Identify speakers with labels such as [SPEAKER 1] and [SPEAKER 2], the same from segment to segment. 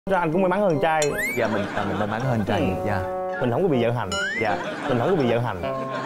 [SPEAKER 1] Ra anh cũng may mắn hơn trai.
[SPEAKER 2] Dạ mình may mắn hơn trai. Dạ.
[SPEAKER 1] Mình không có bị vợ hành.
[SPEAKER 2] Dạ.
[SPEAKER 1] Mình không có bị vợ hành.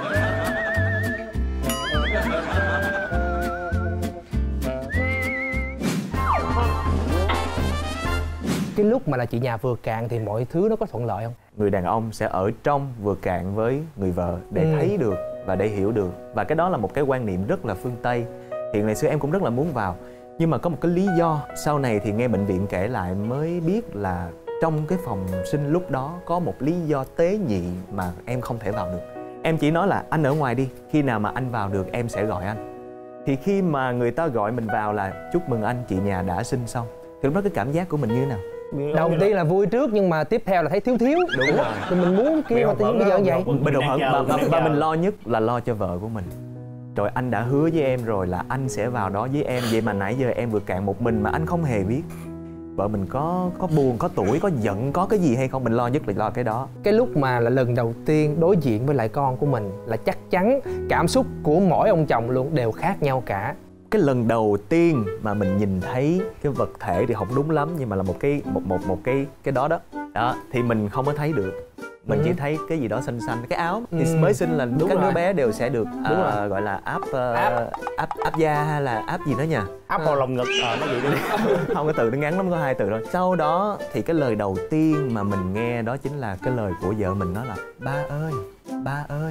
[SPEAKER 3] Cái lúc mà là chị nhà vừa cạn thì mọi thứ nó có thuận lợi không?
[SPEAKER 2] Người đàn ông sẽ ở trong vừa cạn với người vợ để thấy được và để hiểu được. Và cái đó là một cái quan niệm rất là phương Tây. Hiện ngày xưa em cũng rất là muốn vào. Nhưng mà có một cái lý do sau này thì nghe bệnh viện kể lại mới biết là trong cái phòng sinh lúc đó có một lý do tế nhị mà em không thể vào được. Em chỉ nói là anh ở ngoài đi, khi nào mà anh vào được em sẽ gọi anh. Thì khi mà người ta gọi mình vào là chúc mừng anh, chị nhà đã sinh xong. Thì lúc đó cái cảm giác của mình như thế nào?
[SPEAKER 3] Đầu tiên là vui trước nhưng mà tiếp theo là thấy thiếu.
[SPEAKER 2] Đúng rồi.
[SPEAKER 3] Thì mình muốn kia mà tự nhiên bây giờ như vậy.
[SPEAKER 2] Mình hụt hẫng và mình lo nhất là lo cho vợ của mình. Rồi anh đã hứa với em rồi là anh sẽ vào đó với em. Vậy mà nãy giờ em vừa cạn một mình mà anh không hề biết. Vợ mình có buồn, có tủi, có giận, có cái gì hay không? Mình lo nhất là lo cái đó.
[SPEAKER 3] Cái lúc mà là lần đầu tiên đối diện với lại con của mình là chắc chắn cảm xúc của mỗi ông chồng luôn đều khác nhau cả.
[SPEAKER 2] Cái lần đầu tiên mà mình nhìn thấy cái vật thể thì không đúng lắm, nhưng mà là một cái đó thì mình không có thấy được. Mình chỉ thấy cái gì đó xanh xanh, cái áo thì mới sinh là
[SPEAKER 3] đúng
[SPEAKER 2] các
[SPEAKER 3] rồi.
[SPEAKER 2] đứa bé đều sẽ được gọi là áp da hay là áp gì đó nha,
[SPEAKER 1] áp vào lồng ngực nó vậy đi.
[SPEAKER 2] Không, cái từ nó ngắn lắm, có 2 từ thôi. Sau đó thì cái lời đầu tiên mà mình nghe đó chính là cái lời của vợ mình, nói là ba ơi, ba ơi.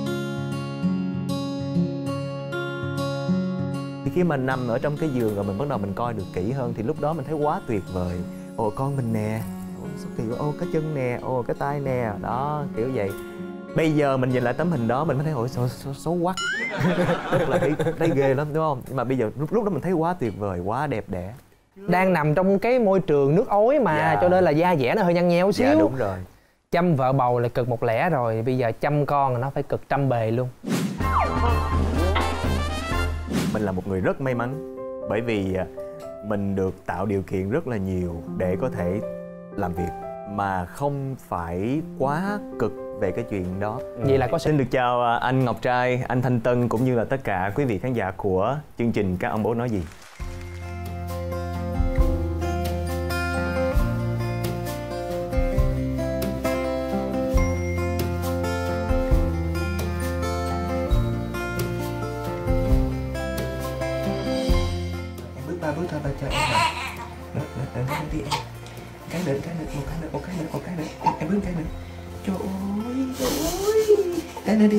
[SPEAKER 2] Thì khi mà nằm ở trong cái giường rồi mình bắt đầu mình coi được kỹ hơn thì lúc đó mình thấy quá tuyệt vời. Ồ con mình nè, ô cái chân nè, ô cái tay nè, đó kiểu vậy. Bây giờ mình nhìn lại tấm hình đó mình mới thấy ôi xấu quắc. Rất là thấy ghê lắm đúng không? Nhưng mà bây giờ lúc đó mình thấy quá tuyệt vời, quá đẹp đẽ.
[SPEAKER 3] Đang nằm trong cái môi trường nước ối mà cho nên là da dẻ nó hơi nhăn nheo xíu.
[SPEAKER 2] Dạ đúng rồi.
[SPEAKER 3] Chăm vợ bầu là cực một lẻ rồi, bây giờ chăm con là nó phải cực trăm bề luôn.
[SPEAKER 2] Mình là một người rất may mắn bởi vì mình được tạo điều kiện rất là nhiều để có thể làm việc mà không phải quá cực về cái chuyện đó.
[SPEAKER 3] Vậy là có
[SPEAKER 2] Xin được chào anh Ngọc Trai, anh Thanh Tân cũng như là tất cả quý vị khán giả của chương trình Các Ông Bố Nói Gì. Bước thôi, ba cho em đợi đi em. Cái nữa, một cái nữa. Em bước cái nữa. Trời ơi. Cái nữa đi.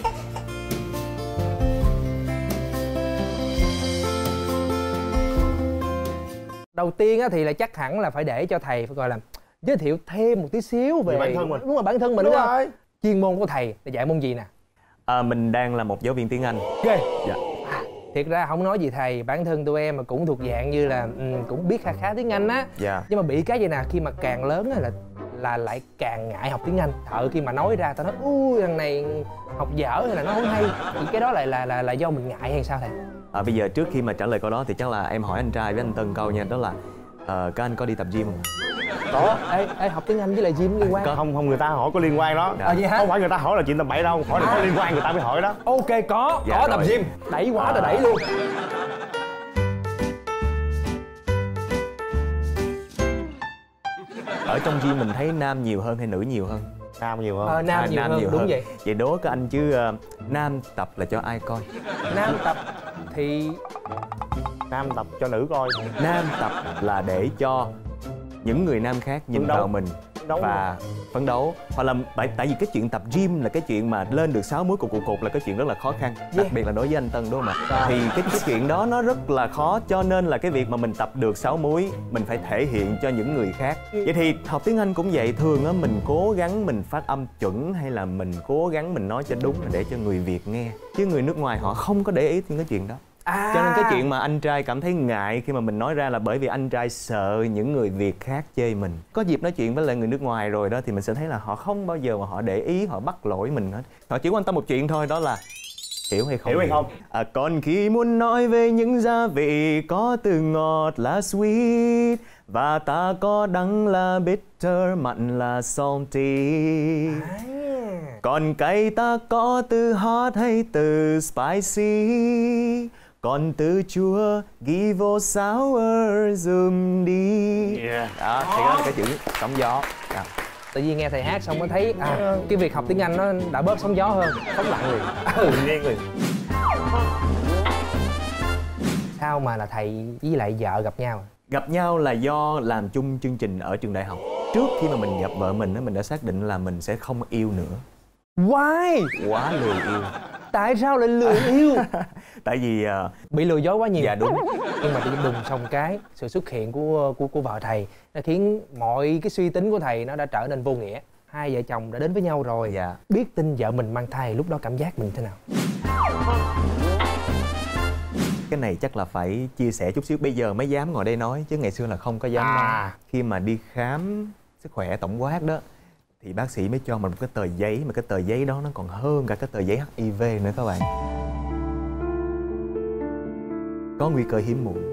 [SPEAKER 3] Đầu tiên á thì là chắc hẳn là phải để cho thầy phải gọi là giới thiệu thêm một tí xíu về
[SPEAKER 1] bản thân mình.
[SPEAKER 3] Đúng rồi, bản thân mình đúng rồi. Chuyên môn của thầy là dạy môn gì nè?
[SPEAKER 2] Mình đang là một giáo viên tiếng Anh.
[SPEAKER 3] Ghê.
[SPEAKER 2] Dạ.
[SPEAKER 3] Thiệt ra không nói gì thầy, bản thân tụi em mà cũng thuộc dạng như là cũng biết khá tiếng Anh á.
[SPEAKER 2] Dạ.
[SPEAKER 3] Nhưng mà bị cái gì nè, khi mà càng lớn á là lại càng ngại học tiếng Anh. Thợ khi mà nói ra tao nói ui thằng này học dở hay là nó không hay. Thì cái đó là do mình ngại hay sao thầy?
[SPEAKER 2] Bây giờ trước khi mà trả lời câu đó thì chắc là em hỏi anh Trai với anh Tân câu nha, đó là các anh có đi tập gym không?
[SPEAKER 3] Có. Ê, học tiếng Anh với lại gym liên quan.
[SPEAKER 1] Không người ta hỏi có liên quan đó.
[SPEAKER 3] Vậy hả?
[SPEAKER 1] Không phải người ta hỏi là chuyện tầm bậy đâu, hỏi là có liên quan người ta mới hỏi đó.
[SPEAKER 3] Ok có
[SPEAKER 2] Dạ,
[SPEAKER 3] tập gym. Đẩy quá là đẩy luôn.
[SPEAKER 2] Ở trong gym mình thấy nam nhiều hơn hay nữ nhiều hơn?
[SPEAKER 1] Nam nhiều hơn.
[SPEAKER 3] Nam nhiều hơn, đúng vậy.
[SPEAKER 2] Vậy đố các anh chứ nam tập là cho ai coi?
[SPEAKER 3] Nam tập thì
[SPEAKER 1] Nam tập cho nữ coi.
[SPEAKER 2] Nam tập là để cho những người nam khác nhìn vào mình và phấn đấu. Hoặc là tại vì cái chuyện tập gym là cái chuyện mà lên được 6 múi cột là cái chuyện rất là khó khăn. Đặc biệt là đối với anh Tân đúng không ạ? Thì cái chuyện đó nó rất là khó, cho nên là cái việc mà mình tập được 6 múi mình phải thể hiện cho những người khác. Vậy thì học tiếng Anh cũng vậy, thường á mình cố gắng mình phát âm chuẩn hay là mình cố gắng mình nói cho đúng là để cho người Việt nghe, chứ người nước ngoài họ không có để ý những cái chuyện đó. Cho nên cái chuyện mà anh Trai cảm thấy ngại khi mà mình nói ra là bởi vì anh Trai sợ những người Việt khác chê mình. Có dịp nói chuyện với lại người nước ngoài rồi đó thì mình sẽ thấy là họ không bao giờ mà họ để ý, họ bắt lỗi mình hết. Họ chỉ quan tâm một chuyện thôi, đó là hiểu hay không. Còn khi muốn nói về những gia vị có từ ngọt là sweet và ta có đắng là bitter, mặn là salty. Còn cay ta có từ hot hay từ spicy. Con từ Chúa ghi vô sáo dùm đi. Đó, thì đó là cái chữ sóng gió. Đó.
[SPEAKER 3] Tự nhiên nghe thầy hát xong mới thấy cái việc học tiếng Anh nó đã bớt sóng gió hơn. Sống lặng liền.
[SPEAKER 1] Nghiêng liền.
[SPEAKER 3] Sao mà là thầy với lại vợ gặp nhau?
[SPEAKER 2] Gặp nhau là do làm chung chương trình ở trường đại học. Trước khi mà mình gặp vợ mình đã xác định là mình sẽ không yêu nữa.
[SPEAKER 3] Why?
[SPEAKER 2] Quá lười yêu.
[SPEAKER 3] Tại sao lại lười yêu?
[SPEAKER 2] Tại vì
[SPEAKER 3] bị lừa dối quá nhiều.
[SPEAKER 2] dạ đúng.
[SPEAKER 3] Nhưng mà tự nhiên đùng xong cái sự xuất hiện của vợ thầy nó khiến mọi cái suy tính của thầy nó đã trở nên vô nghĩa. Hai vợ chồng đã đến với nhau rồi.
[SPEAKER 2] Dạ.
[SPEAKER 3] Biết tin vợ mình mang thai, lúc đó cảm giác mình thế nào?
[SPEAKER 2] Cái này chắc là phải chia sẻ chút xíu. Bây giờ mới dám ngồi đây nói chứ ngày xưa là không có dám nói. Khi mà đi khám sức khỏe tổng quát đó thì bác sĩ mới cho mình một cái tờ giấy, mà cái tờ giấy đó nó còn hơn cả cái tờ giấy HIV nữa các bạn. Có nguy cơ hiếm muộn.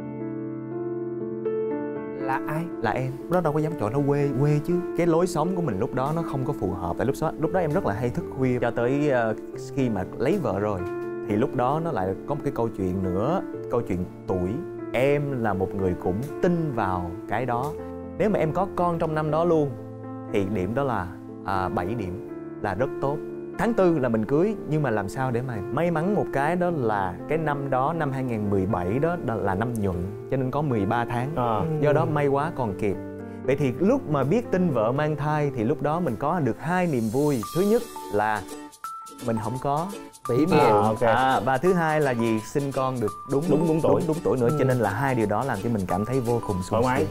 [SPEAKER 3] Là ai?
[SPEAKER 2] Là em. Lúc đó đâu có dám chọn, nó quê chứ. Cái lối sống của mình lúc đó nó không có phù hợp. Tại lúc đó em rất là hay thức khuya. Cho tới khi mà lấy vợ rồi thì lúc đó nó lại có một cái câu chuyện nữa. Câu chuyện tuổi. Em là một người cũng tin vào cái đó. Nếu mà em có con trong năm đó luôn thì điểm đó là 7 điểm là rất tốt. Tháng 4 là mình cưới, nhưng mà làm sao để mà may mắn một cái đó là cái năm đó, năm 2017 đó là năm nhuận, cho nên có 13 tháng. Do đó may quá còn kịp. Vậy thì lúc mà biết tin vợ mang thai thì lúc đó mình có được 2 niềm vui. Thứ nhất là mình không có
[SPEAKER 3] bị
[SPEAKER 2] và thứ hai là gì, sinh con được đúng tuổi nữa. Cho nên là hai điều đó làm cho mình cảm thấy vô cùng sung sướng.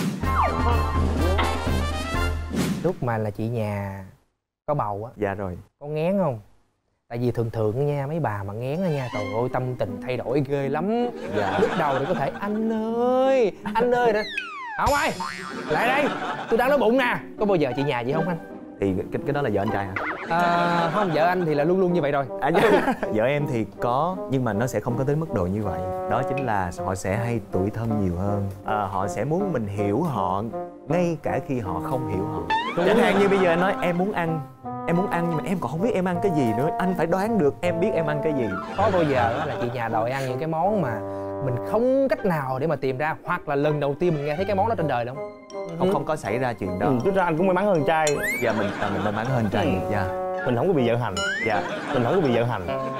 [SPEAKER 3] Lúc mà là chị nhà có bầu á.
[SPEAKER 2] Dạ rồi.
[SPEAKER 3] Có nghén không? Tại vì thường nha, mấy bà mà nghén á nha, trời ơi tâm tình thay đổi ghê lắm.
[SPEAKER 2] Dạ.
[SPEAKER 3] Lúc đầu thì có thể anh ơi đó. Không ơi, lại đây, tôi đang nói bụng nè. Có bao giờ chị nhà vậy không anh?
[SPEAKER 2] Thì cái đó là vợ anh trai hả?
[SPEAKER 3] Không, vợ anh thì là luôn luôn như vậy rồi.
[SPEAKER 2] Vợ em thì có, nhưng mà nó sẽ không có tới mức độ như vậy. Đó chính là họ sẽ hay tủi thân nhiều hơn. Họ sẽ muốn mình hiểu họ ngay cả khi họ không hiểu họ. Chẳng hạn như bây giờ anh nói em muốn ăn nhưng mà em còn không biết em ăn cái gì nữa. Anh phải đoán được em biết em ăn cái gì.
[SPEAKER 3] Có bao giờ là chị nhà đòi ăn những cái món mà mình không cách nào để mà tìm ra, hoặc là lần đầu tiên mình nghe thấy cái món đó trên đời không?
[SPEAKER 2] Không có xảy ra chuyện đó.
[SPEAKER 1] Thực ra anh cũng may mắn hơn trai.
[SPEAKER 2] Dạ mình may mắn hơn trai. Dạ.
[SPEAKER 1] Mình không có bị vợ hành.
[SPEAKER 2] Dạ.
[SPEAKER 1] Mình không có bị vợ hành.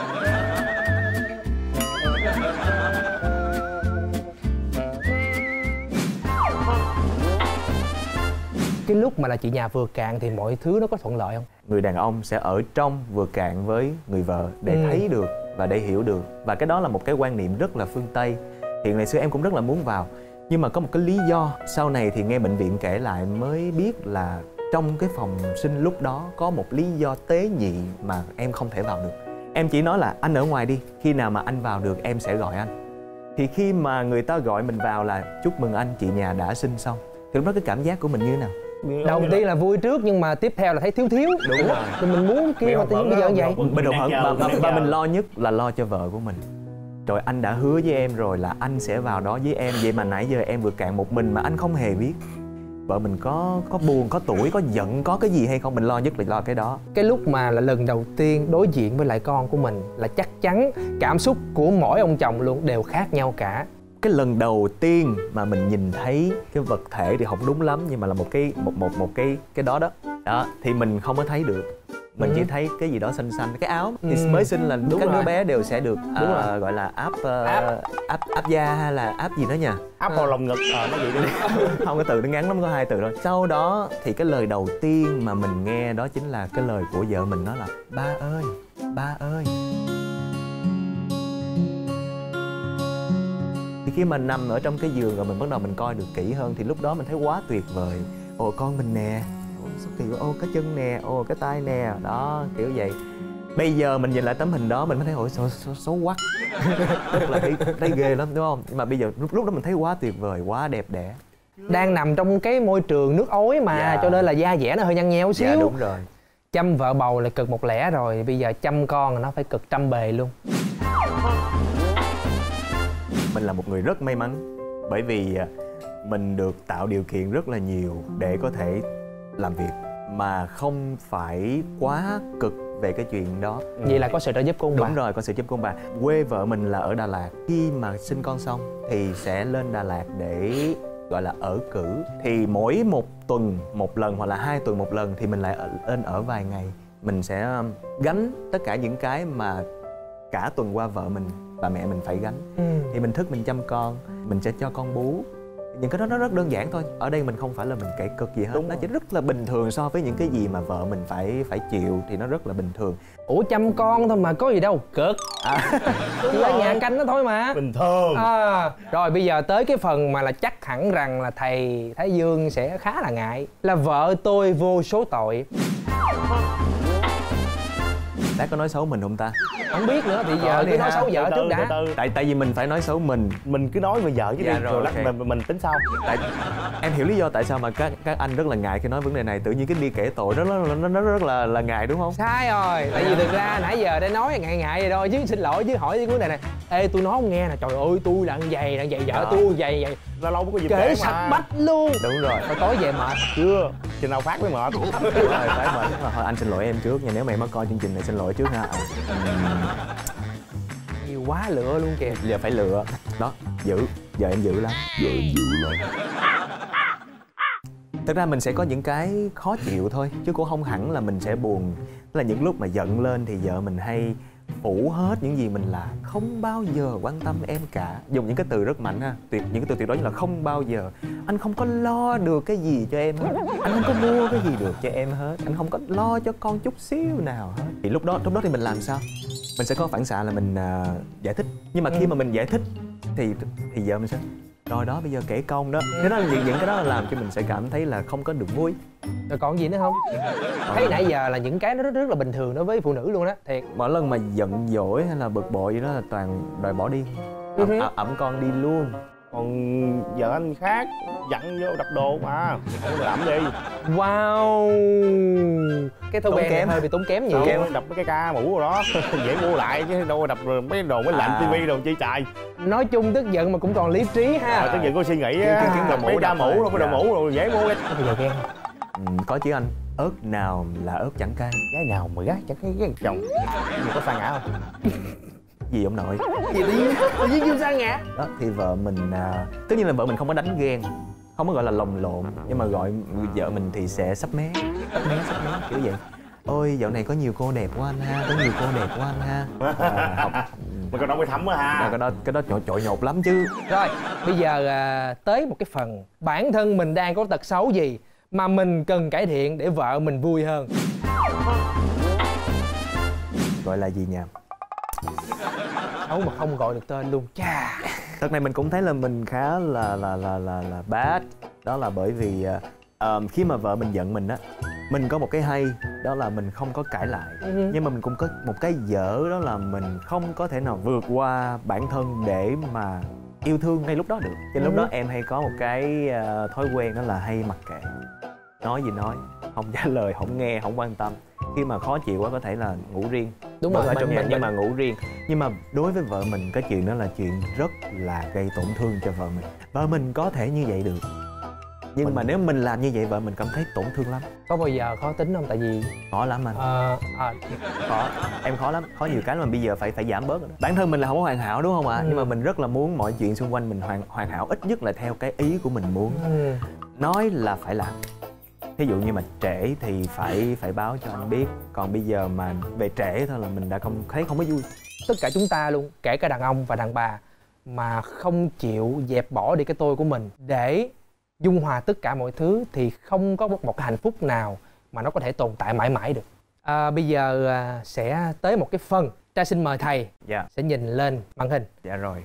[SPEAKER 3] Cái lúc mà là chị nhà vừa cạn thì mọi thứ nó có thuận lợi không?
[SPEAKER 2] Người đàn ông sẽ ở trong vừa cạn với người vợ để thấy được và để hiểu được. Và cái đó là một cái quan niệm rất là phương Tây. Hiện ngày xưa em cũng rất là muốn vào, nhưng mà có một cái lý do sau này thì nghe bệnh viện kể lại mới biết là trong cái phòng sinh lúc đó có một lý do tế nhị mà em không thể vào được. Em chỉ nói là anh ở ngoài đi, khi nào mà anh vào được em sẽ gọi anh. Thì khi mà người ta gọi mình vào là chúc mừng anh, chị nhà đã sinh xong, thì lúc đó cái cảm giác của mình như thế nào?
[SPEAKER 3] Đầu tiên là vui trước, nhưng mà tiếp theo là thấy thiếu.
[SPEAKER 2] Đúng rồi.
[SPEAKER 3] Thì mình muốn kia mà tự nhiên bây giờ như vậy.
[SPEAKER 2] Mình hụt hẫng và mình lo nhất là lo cho vợ của mình. Rồi anh đã hứa với em rồi là anh sẽ vào đó với em, vậy mà nãy giờ em vừa cạn một mình mà anh không hề biết. Vợ mình có buồn, có tủi, có giận, có cái gì hay không? Mình lo nhất là lo cái đó.
[SPEAKER 3] Cái lúc mà là lần đầu tiên đối diện với lại con của mình là chắc chắn cảm xúc của mỗi ông chồng luôn đều khác nhau cả.
[SPEAKER 2] Cái lần đầu tiên mà mình nhìn thấy cái vật thể thì không đúng lắm, nhưng mà là một cái đó thì mình không có thấy được. Mình chỉ thấy cái gì đó xanh xanh, cái áo thì mới sinh là
[SPEAKER 3] đúng
[SPEAKER 2] các
[SPEAKER 3] rồi.
[SPEAKER 2] đứa bé đều sẽ được gọi là áp da hay là áp gì đó nha,
[SPEAKER 1] áp vào lồng ngực nó vậy đi.
[SPEAKER 2] Không, cái từ nó ngắn lắm, có 2 từ thôi. Sau đó thì cái lời đầu tiên mà mình nghe đó chính là cái lời của vợ mình, nói là ba ơi. Thì khi mà nằm ở trong cái giường rồi mình bắt đầu mình coi được kỹ hơn thì lúc đó mình thấy quá tuyệt vời. Ồ con mình nè, ô cái chân nè, ô cái tay nè, đó kiểu vậy. Bây giờ mình nhìn lại tấm hình đó mình mới thấy ôi xấu quắc. Tức là thấy ghê lắm đúng không? Nhưng mà bây giờ lúc đó mình thấy quá tuyệt vời, quá đẹp đẽ.
[SPEAKER 3] Đang nằm trong cái môi trường nước ối mà, cho nên là da dẻ nó hơi nhăn nheo xíu.
[SPEAKER 2] Dạ đúng rồi.
[SPEAKER 3] Chăm vợ bầu là cực một lẻ rồi, bây giờ chăm con nó phải cực trăm bề luôn.
[SPEAKER 2] Mình là một người rất may mắn bởi vì mình được tạo điều kiện rất là nhiều để có thể làm việc mà không phải quá cực về cái chuyện đó.
[SPEAKER 3] Vậy là có sự trợ giúp của ông bà.
[SPEAKER 2] Đúng rồi, có sự giúp của ông bà. Quê vợ mình là ở Đà Lạt. Khi mà sinh con xong thì sẽ lên Đà Lạt để gọi là ở cữ. Thì mỗi một tuần một lần hoặc là 2 tuần một lần thì mình lại lên ở vài ngày. Mình sẽ gánh tất cả những cái mà cả tuần qua vợ mình và mẹ mình phải gánh. Thì mình thức mình chăm con, mình sẽ cho con bú. Những cái đó nó rất đơn giản thôi. Ở đây mình không phải là mình kể cực gì hết. Đúng, nó chỉ rất là bình thường so với những cái gì mà vợ mình phải chịu, thì nó rất là bình thường.
[SPEAKER 3] Ủa chăm con thôi mà có gì đâu cực. Chỉ ở nhà canh nó thôi mà.
[SPEAKER 1] Bình thường.
[SPEAKER 3] Rồi bây giờ tới cái phần mà là chắc hẳn rằng là thầy Thái Dương sẽ khá là ngại. Là vợ tôi vô số tội.
[SPEAKER 2] Đã có nói xấu mình không ta?
[SPEAKER 3] Không biết nữa, thì giờ cứ nói xấu vợ trước đã.
[SPEAKER 2] Tại vì mình phải nói xấu mình.
[SPEAKER 1] Mình cứ nói về vợ chứ
[SPEAKER 2] Dạ
[SPEAKER 1] đi,
[SPEAKER 2] rồi,
[SPEAKER 1] rồi lát
[SPEAKER 2] ok.
[SPEAKER 1] mình tính sau.
[SPEAKER 2] Tại em hiểu lý do tại sao mà các anh rất là ngại khi nói vấn đề này. Tự nhiên cái đi kể tội nó rất là ngại đúng không?
[SPEAKER 3] Sai rồi, tại vì thực ra nãy giờ để nói ngại ngại vậy thôi chứ, xin lỗi chứ hỏi cái vấn đề này. Ê tôi nói không nghe nè, trời ơi tôi là vậy vợ tôi vậy
[SPEAKER 1] Lâu lâu có dịp
[SPEAKER 3] kể sạch bách luôn.
[SPEAKER 2] Đúng rồi.
[SPEAKER 3] Thôi tối về mệt.
[SPEAKER 1] Chưa, chừng nào phát mới mệt.
[SPEAKER 2] Đúng rồi, phải mệt. Thôi anh xin lỗi em trước nha, nếu mà em có coi chương trình này xin lỗi trước ha.
[SPEAKER 3] Nhiều quá lựa luôn kìa.
[SPEAKER 2] Giờ phải lựa. Đó, giữ. Giờ em giữ lắm. Thật ra mình sẽ có những cái khó chịu thôi, chứ cũng không hẳn là mình sẽ buồn. Tức là những lúc mà giận lên thì vợ mình hay phủ hết những gì mình làm, không bao giờ quan tâm em cả. Dùng những cái từ rất mạnh ha, những cái từ tuyệt đối như là không bao giờ. Anh không có lo được cái gì cho em hết, anh không có mua cái gì được cho em hết, anh không có lo cho con chút xíu nào hết. Thì lúc đó thì mình làm sao? Mình sẽ có phản xạ là mình giải thích. Nhưng mà khi mà mình giải thích thì vợ mình sẽ rồi đó bây giờ kể công đó. Thế đó là những cái đó là làm cho mình sẽ cảm thấy là không có được vui.
[SPEAKER 3] Rồi còn gì nữa không? Thấy nãy giờ là những cái nó rất là bình thường đối với phụ nữ luôn đó, thiệt.
[SPEAKER 2] Mỗi lần mà giận dỗi hay là bực bội gì đó là toàn đòi bỏ đi, ẵm con đi luôn.
[SPEAKER 1] Còn vợ anh khác, dặn vô đập đồ mà, không có làm đi.
[SPEAKER 3] Wow. Cái thói quen
[SPEAKER 2] kém.
[SPEAKER 3] hơi bị tốn kém nhiều.
[SPEAKER 1] Đâu, đập mấy cái ca mũ rồi đó, dễ mua lại chứ đâu đập rồi mấy đồ máy lạnh tivi đồ chi chạy.
[SPEAKER 3] Nói chung tức giận mà cũng còn lý trí ha.
[SPEAKER 1] Tức giận có suy nghĩ
[SPEAKER 2] kiếm
[SPEAKER 1] á,
[SPEAKER 2] đồ
[SPEAKER 1] mấy
[SPEAKER 2] mũ
[SPEAKER 1] ca
[SPEAKER 2] đập
[SPEAKER 1] mũ
[SPEAKER 2] thôi.
[SPEAKER 1] rồi cái đồ mũ rồi dễ mua cái.
[SPEAKER 3] Bây giờ ghen.
[SPEAKER 2] Có chứ anh. Ớt nào là ớt chẳng cay.
[SPEAKER 1] Gái nào mà gái chẳng cái chồng. Gì có sa ngã không?
[SPEAKER 2] Gì ông nội?
[SPEAKER 3] Gì tự nhiên chưa sang ngã.
[SPEAKER 2] Đó thì vợ mình tất nhiên là vợ mình không có đánh ghen, không có gọi là lồng lộn, nhưng mà gọi vợ mình thì sẽ sắp mé kiểu vậy. Ôi dạo này có nhiều cô đẹp quá anh ha, có nhiều cô đẹp quá anh ha. Học
[SPEAKER 1] Mà cái đó mới thấm á ha.
[SPEAKER 2] cái đó trội nhột lắm chứ.
[SPEAKER 3] Rồi bây giờ tới một cái phần bản thân mình đang có tật xấu gì mà mình cần cải thiện để vợ mình vui hơn.
[SPEAKER 2] Gọi là gì nhỉ?
[SPEAKER 3] Xấu mà không gọi được tên luôn. Chà.
[SPEAKER 2] Thật này mình cũng thấy là mình khá là bad. Đó là bởi vì khi mà vợ mình giận mình á, mình có một cái hay đó là mình không có cãi lại. Nhưng mà mình cũng có một cái dở đó là mình không có thể nào vượt qua bản thân để mà yêu thương ngay lúc đó được. Cho nên lúc đó em hay có một cái thói quen đó là hay mặc kệ. Nói gì nói, không trả lời, không nghe, không quan tâm. Khi mà khó chịu quá có thể là ngủ riêng.
[SPEAKER 3] Đúng rồi,
[SPEAKER 2] ở trong nhà
[SPEAKER 3] mình
[SPEAKER 2] nhưng mà ngủ riêng. Nhưng mà đối với vợ mình cái chuyện đó là chuyện rất là gây tổn thương cho vợ mình. Vợ mình có thể như vậy được, nhưng mà nếu mình làm như vậy vợ mình cảm thấy tổn thương lắm.
[SPEAKER 3] Có bao giờ khó tính không? Tại vì
[SPEAKER 2] Khó lắm anh.
[SPEAKER 3] Khó.
[SPEAKER 2] Em khó lắm, khó nhiều cái mà bây giờ phải giảm bớt rồi đó. Bản thân mình là không có hoàn hảo đúng không ạ? Nhưng mà mình rất là muốn mọi chuyện xung quanh mình hoàn hảo, ít nhất là theo cái ý của mình muốn. Nói là phải làm. Ví dụ như mà trễ thì phải báo cho anh biết. Còn bây giờ mà về trễ thôi là mình đã không thấy không có vui.
[SPEAKER 3] Tất cả chúng ta luôn, kể cả đàn ông và đàn bà, mà không chịu dẹp bỏ đi cái tôi của mình để dung hòa tất cả mọi thứ thì không có một cái hạnh phúc nào mà nó có thể tồn tại mãi mãi được. Bây giờ sẽ tới một cái phần Trai xin mời thầy sẽ nhìn lên màn hình.
[SPEAKER 2] Dạ rồi.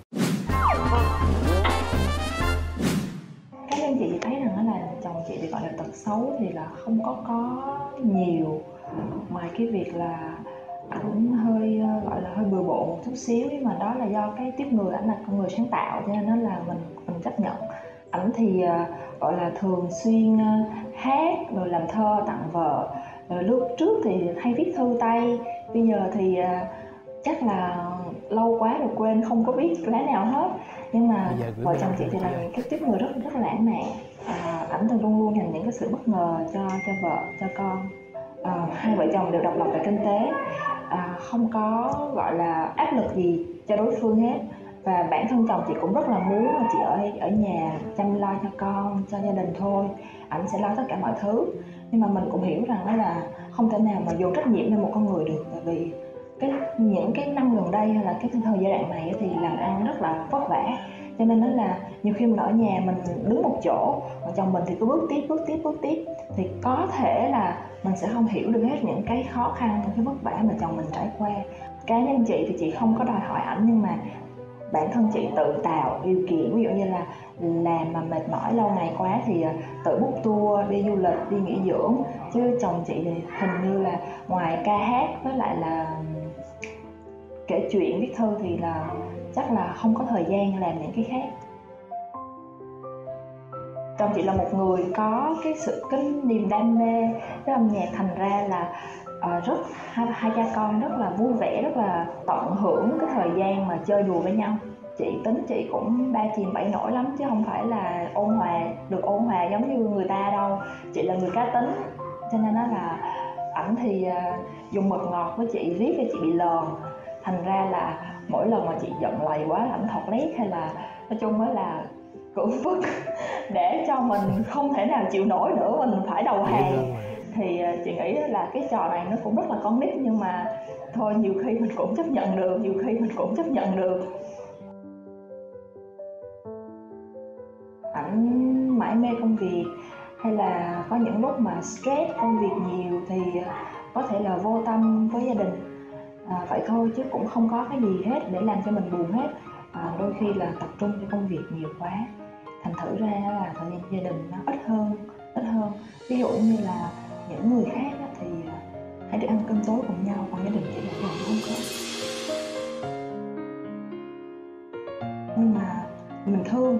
[SPEAKER 4] Cá nhân chị thấy rằng là chồng chị thì gọi là tật xấu thì là không có nhiều, ngoài cái việc là ảnh hơi gọi là hơi bừa bộn một chút xíu, nhưng mà đó là do cái tiếp người, ảnh là con người sáng tạo cho nên nó là mình chấp nhận. Ảnh thì gọi là thường xuyên hát rồi làm thơ tặng vợ, rồi lúc trước thì hay viết thư tay, bây giờ thì chắc là lâu quá rồi quên không có biết lá nào hết. Nhưng mà vợ chồng chị thì là những cái tiếp người rất lãng mạn. Ảnh thường luôn luôn dành những cái sự bất ngờ cho vợ, cho con. Hai vợ chồng đều độc lập về kinh tế, không có gọi là áp lực gì cho đối phương hết. Và bản thân chồng chị cũng rất là muốn là chị ở nhà chăm lo cho con, cho gia đình thôi. Ảnh sẽ lo tất cả mọi thứ. Nhưng mà mình cũng hiểu rằng đó là không thể nào mà dồn trách nhiệm lên một con người được. Tại vì những cái năm gần đây hay là cái thời giai đoạn này thì làm ăn rất là vất vả. Cho nên đó là nhiều khi mình ở nhà mình đứng một chỗ, mà chồng mình thì cứ bước tiếp thì có thể là mình sẽ không hiểu được hết những cái khó khăn, những cái vất vả mà chồng mình trải qua. Cá nhân chị thì chị không có đòi hỏi ảnh, nhưng mà bản thân chị tự tạo điều kiện, ví dụ như là làm mà mệt mỏi lâu ngày quá thì tự book tour đi du lịch, đi nghỉ dưỡng. Chứ chồng chị thì hình như là ngoài ca hát với lại là kể chuyện, viết thư thì là chắc là không có thời gian làm những cái khác. Chồng chị là một người có cái niềm đam mê với âm nhạc, thành ra là hai cha con rất là vui vẻ, rất là tận hưởng cái thời gian mà chơi đùa với nhau. Chị cũng ba chìm bảy nổi lắm, chứ không phải là được ôn hòa giống như người ta đâu. Chị là người cá tính, cho nên đó là ảnh thì dùng mật ngọt với chị riết cho chị bị lờn. Thành ra là mỗi lần mà chị giận lầy quá là ảnh thọt lét, hay là nói chung đó là cưỡng bức để cho mình không thể nào chịu nổi nữa, mình phải đầu hàng. Thì chị nghĩ là cái trò này nó cũng rất là con nít, nhưng mà thôi, nhiều khi mình cũng chấp nhận được. Ảnh mải mê công việc, hay là có những lúc mà stress công việc nhiều thì có thể là vô tâm với gia đình. Vậy thôi, chứ cũng không có cái gì hết để làm cho mình buồn hết. Đôi khi là tập trung cho công việc nhiều quá, thành thử ra là thời gian gia đình nó ít hơn. Ví dụ như là những người khác thì hãy đi ăn cơm tối cùng nhau, còn gia đình chị là không có. Nhưng mà mình thương,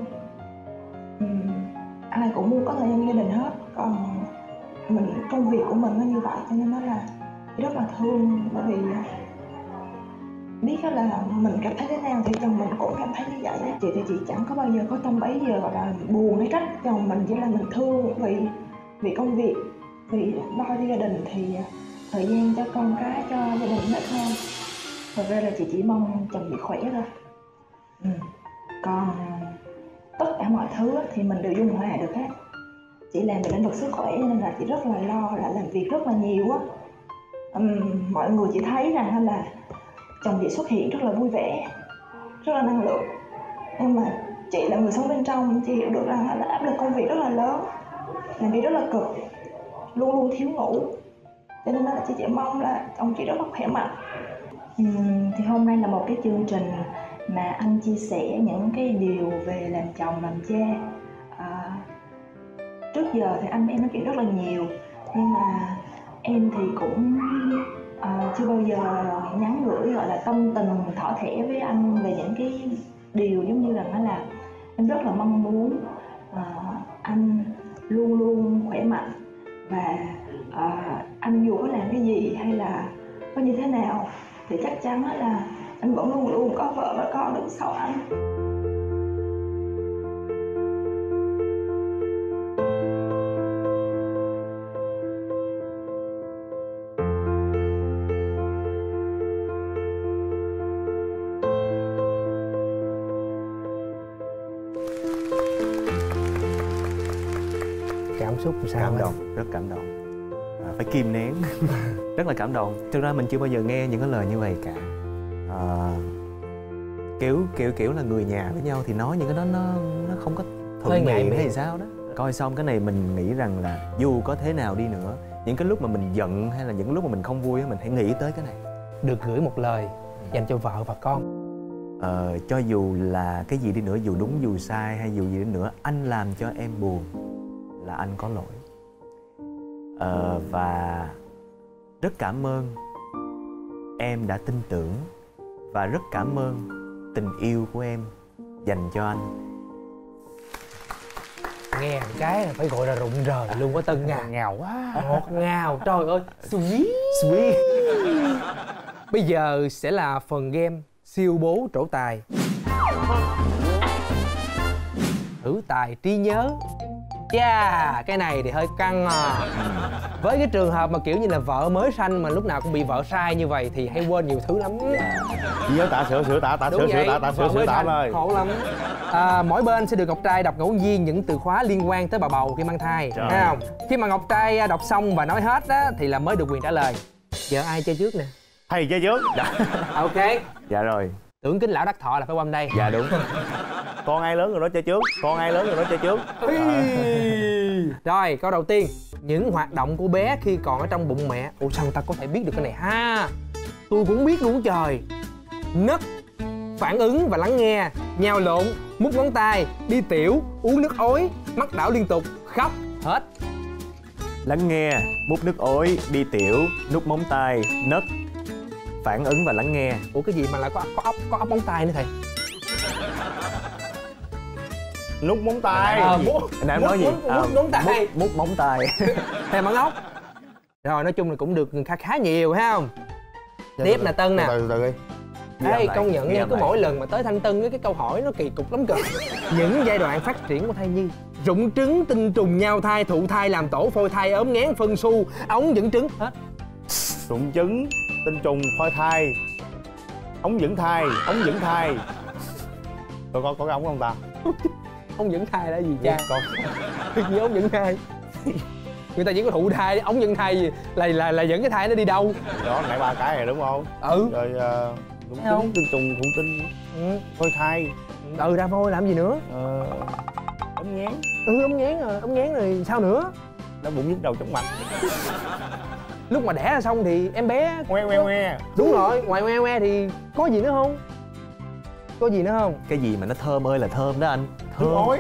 [SPEAKER 4] ai cũng muốn có thời gian gia đình hết, còn công việc của mình nó như vậy, cho nên nó là rất là thương. Bởi vì biết là mình cảm thấy thế nào thì chồng mình cũng cảm thấy như vậy. Chị thì chị chẳng có bao giờ có tâm bấy giờ gọi là buồn hay trách chồng mình, chỉ là mình thương vì công việc, vì lo cho gia đình thì thời gian cho con cái, cho gia đình ít hơn. Thật ra là chị chỉ mong chồng chị khỏe thôi. Còn tất cả mọi thứ thì mình đều dung hòa được hết. Chị làm về lĩnh vực sức khỏe nên là chị rất là lo, là làm việc rất là nhiều á. Mọi người chỉ thấy rằng là chồng chị xuất hiện rất là vui vẻ, rất là năng lượng. Nhưng mà chị là người sống bên trong, chị hiểu được rằng là áp lực công việc rất là lớn, làm việc rất là cực, luôn luôn thiếu ngủ. Cho nên là chị chỉ mong là chồng chị rất là khỏe mạnh. Thì hôm nay là một cái chương trình mà anh chia sẻ những cái điều về làm chồng làm cha. Trước giờ thì anh em nói chuyện rất là nhiều, nhưng mà em thì cũng chưa bao giờ nhắn gửi gọi là tâm tình thỏ thẻ với anh về những cái điều giống như là em rất là mong muốn anh luôn luôn khỏe mạnh, và anh dù có làm cái gì hay là có như thế nào thì chắc chắn là anh vẫn luôn luôn có vợ và con đứng sau anh.
[SPEAKER 3] Cảm xúc sao?
[SPEAKER 2] Cảm động, rất cảm động. Phải kìm nén. Rất là cảm động. Thực ra mình chưa bao giờ nghe những cái lời như vậy cả. Kiểu là người nhà với nhau thì nói những cái đó nó không có thuận miệng hay sao đó. Coi xong cái này mình nghĩ rằng là dù có thế nào đi nữa, những cái lúc mà mình giận hay là những lúc mà mình không vui, mình hãy nghĩ tới cái này.
[SPEAKER 3] Được gửi một lời dành cho vợ và con.
[SPEAKER 2] Cho dù là cái gì đi nữa, dù đúng dù sai hay dù gì đi nữa, anh làm cho em buồn là anh có lỗi. Và rất cảm ơn em đã tin tưởng, và rất cảm ơn tình yêu của em dành cho anh.
[SPEAKER 3] Nghe một cái là phải gọi là rụng rời luôn á Tân à.
[SPEAKER 1] Ngào quá,
[SPEAKER 3] ngọt ngào, trời ơi, sweet. Bây giờ sẽ là phần game siêu bố trổ tài. Thử tài trí nhớ. Yeah, cái này thì hơi căng à. Với cái trường hợp mà kiểu như là vợ mới sanh mà lúc nào cũng bị vợ sai như vậy thì hay quên nhiều thứ lắm.
[SPEAKER 1] Chị nhớ tạ sửa tạ sửa tạ ơi.
[SPEAKER 3] Khổ lắm. Mỗi bên sẽ được Ngọc Trai đọc ngẫu nhiên những từ khóa liên quan tới bà bầu khi mang thai, thấy không? Khi mà Ngọc Trai đọc xong và nói hết á thì là mới được quyền trả lời. Giờ ai chơi trước nè?
[SPEAKER 1] Thầy chơi trước.
[SPEAKER 3] Ok.
[SPEAKER 2] Dạ rồi.
[SPEAKER 3] Tưởng kính lão đắc thọ là phải quanh đây.
[SPEAKER 2] Dạ đúng.
[SPEAKER 1] Con ai lớn rồi đó chơi trước. Con ai lớn rồi đó chơi trước.
[SPEAKER 3] Rồi, câu đầu tiên. Những hoạt động của bé khi còn ở trong bụng mẹ. Ủa sao người ta có thể biết được cái này ha? Tôi cũng biết luôn trời. Nấc, phản ứng và lắng nghe, nhào lộn, mút ngón tay, đi tiểu, uống nước ối, mắt đảo liên tục, khóc, hết.
[SPEAKER 2] Lắng nghe, mút nước ối, đi tiểu, nút móng tay, nấc, phản ứng và lắng nghe.
[SPEAKER 3] Ủa cái gì mà lại có ốc móng tay nữa thầy?
[SPEAKER 1] Nút móng tay.
[SPEAKER 2] Nãy em nói gì?
[SPEAKER 3] Mút móng tay.
[SPEAKER 2] Mút móng tay.
[SPEAKER 3] Thèm ăn ốc. Rồi nói chung là cũng được khá nhiều ha không? Tiếp là Tân nè.
[SPEAKER 1] Từ đi.
[SPEAKER 3] Ê, công nhận nha, cứ mỗi lần mà tới Thanh Tân cái câu hỏi nó kỳ cục lắm kìa. Những giai đoạn phát triển của thai nhi: rụng trứng, tinh trùng, nhau thai, thụ thai, làm tổ, phôi thai, ốm nghén, phân su, ống dẫn trứng, hết.
[SPEAKER 1] Rụng trứng, tinh trùng, phôi thai, ống dẫn thai, ống dẫn thai. Rồi có cái ống không ta?
[SPEAKER 3] Ống dẫn thai là gì cha?
[SPEAKER 1] Con.
[SPEAKER 3] Cái gì ống dẫn thai? Người ta chỉ có thụ thai, ống dẫn thai gì là dẫn cái thai nó đi đâu?
[SPEAKER 1] Đó, nãy 3 cái này đúng không?
[SPEAKER 3] Ừ.
[SPEAKER 1] Rồi rụng trứng, tinh trùng, thụ tinh, phôi thai.
[SPEAKER 3] Ra phôi làm gì nữa?
[SPEAKER 1] Ống nghén.
[SPEAKER 3] Ống nghén rồi sao nữa?
[SPEAKER 1] Đau bụng nhức đầu chóng mặt.
[SPEAKER 3] Lúc mà đẻ ra xong thì em bé
[SPEAKER 1] ngoe.
[SPEAKER 3] Đúng rồi, ngoài ngoe thì có gì nữa không? Có gì nữa không?
[SPEAKER 2] Cái gì mà nó thơm ơi là thơm đó anh.
[SPEAKER 1] Nước ối.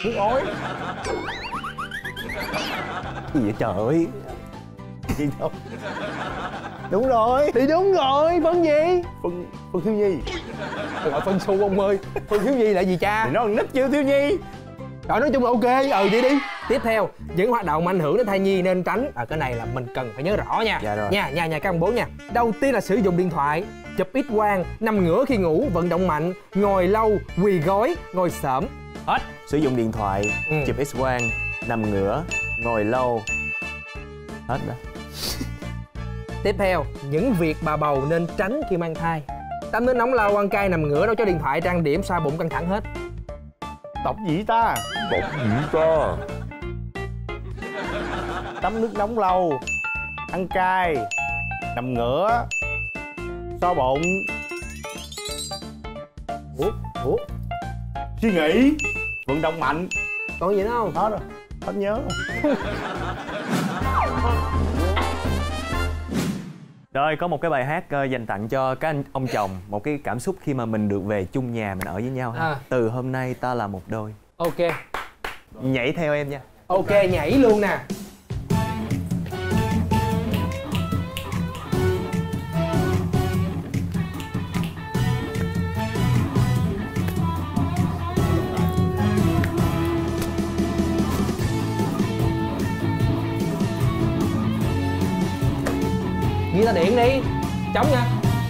[SPEAKER 2] Cái gì vậy trời ơi?
[SPEAKER 1] Gì đâu?
[SPEAKER 3] Đúng rồi. Thì đúng rồi, phân gì?
[SPEAKER 1] Phân thiếu nhi.
[SPEAKER 3] Gọi phân su ông ơi. Phân thiếu nhi là gì cha?
[SPEAKER 1] Thì nó nít chưa thiếu nhi.
[SPEAKER 3] Rồi nói chung là ok, vậy đi. Tiếp theo, những hoạt động ảnh hưởng đến thai nhi nên tránh. Cái này là mình cần phải nhớ rõ nha.
[SPEAKER 2] Dạ rồi.
[SPEAKER 3] Nha các ông bố nha. Đầu tiên là sử dụng điện thoại, chụp X quang, nằm ngửa khi ngủ, vận động mạnh, ngồi lâu, quỳ gối, ngồi xổm. Hết.
[SPEAKER 2] Sử dụng điện thoại, chụp X quang, nằm ngửa, ngồi lâu. Hết đó.
[SPEAKER 3] Tiếp theo, những việc bà bầu nên tránh khi mang thai: tắm nước nóng lau, ăn cay, nằm ngửa, đâu cho điện thoại, trang điểm, xoa bụng, căng thẳng. Hết.
[SPEAKER 1] Tóc gì ta? Tắm nước nóng lâu, ăn cay, nằm ngửa, xoa bụng.
[SPEAKER 3] Ủa?
[SPEAKER 1] Suy nghĩ, vận động mạnh.
[SPEAKER 3] Còn gì nữa không?
[SPEAKER 1] Hết rồi, hết nhớ.
[SPEAKER 2] Rồi, có một cái bài hát dành tặng cho các ông chồng. Một cái cảm xúc khi mà mình được về chung nhà, mình ở với nhau ha. Từ hôm nay ta là một đôi.
[SPEAKER 3] Ok.
[SPEAKER 2] Nhảy theo em nha.
[SPEAKER 3] Ok, nhảy luôn nè. Ghi ta điện đi. Trống nha.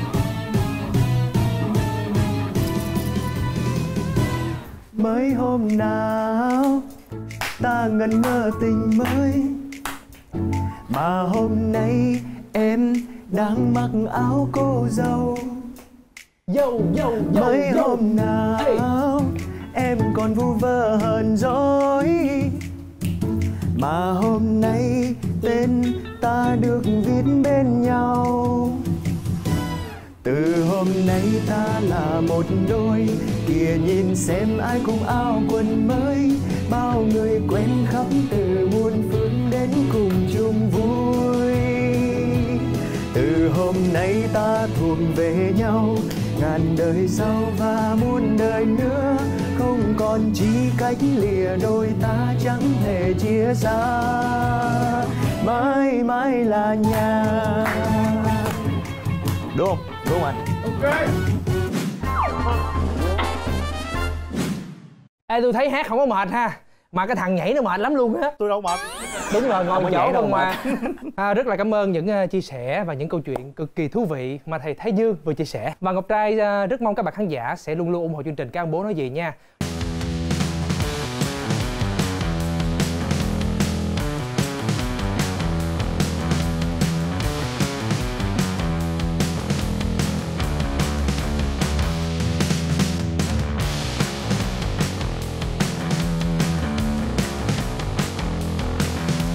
[SPEAKER 2] Mới hôm nào ta ngẩn ngơ tình mới, mà hôm nay em đang mặc áo cô dâu. Mới hôm nào em còn vu vơ hờn dỗi, mà hôm nay tên ta được viết bên nhau. Từ hôm nay ta là một đôi, kìa nhìn xem ai cũng áo quần mới. Bao người quen khắp từ muôn phương đến cùng chung vui. Từ hôm nay ta thuộc về nhau, ngàn đời sau và muôn đời nữa. Không còn chỉ cách lìa đôi ta chẳng thể chia xa, mãi mãi là nhà. Đúng không? Đúng không anh?
[SPEAKER 1] Ok.
[SPEAKER 3] Ê, tôi thấy hát không có mệt ha, mà cái thằng nhảy nó mệt lắm luôn á.
[SPEAKER 1] Tôi đâu mệt.
[SPEAKER 3] Đúng rồi, ngồi chỗ không mà. Rất là cảm ơn những chia sẻ và những câu chuyện cực kỳ thú vị mà thầy Thái Dương vừa chia sẻ. Và Ngọc Trai rất mong các bạn khán giả sẽ luôn luôn ủng hộ chương trình Các Ông Bố Nói Gì nha.